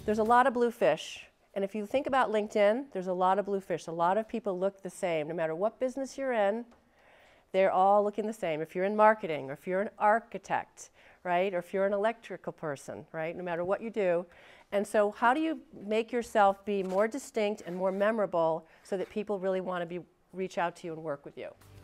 There's a lot of blue fish. And if you think about LinkedIn, there's a lot of blue fish. A lot of people look the same. No matter what business you're in, they're all looking the same. If you're in marketing, or if you're an architect, right? Or if you're an electrical person, right? No matter what you do. And so how do you make yourself be more distinct and more memorable so that people really want to reach out to you and work with you?